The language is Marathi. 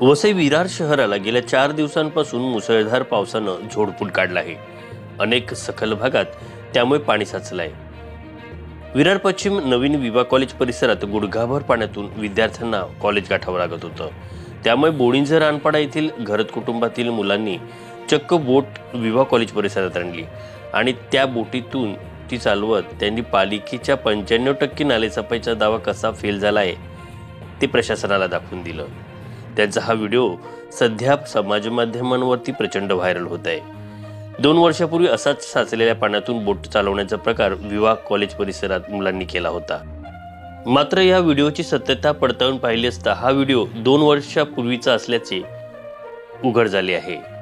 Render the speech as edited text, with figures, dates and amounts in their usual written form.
वसई विरार शहराला गेल्या 4 दिवसांपासून मुसळधार पावसानं झोडपून काढला आहे। अनेक सखल भागात त्यामुळे पाणी साचलं आहे। विरार पश्चिम नवीन विवा कॉलेज परिसरात गुडघाभर पाण्यातून विद्यार्थ्यांना कॉलेज गाठावं लागत होतं। त्यामुळे बोळिंज रानपाडा येथील घरत कुटुंबातील मुलांनी चक्क बोट विवा कॉलेज परिसरात आणली आणि त्या बोटीतून ती चालवत त्यांनी पालिकेच्या 95% नालेसफाईचा दावा कसा फेल झाला आहे ते प्रशासनाला दाखवून दिलं। त्यांचा हा व्हिडिओ सध्या समाज माध्यमांवरती प्रचंड व्हायरल होत आहे। 2 वर्षापूर्वी असाच साचलेल्या पाण्यातून बोट चालवण्याचा प्रकार विवा कॉलेज परिसरात मुलांनी केला होता। मात्र या व्हिडिओची सत्यता पडताळून पाहिली असता हा व्हिडिओ 2 वर्षापूर्वीचा असल्याचे उघड झाले आहे।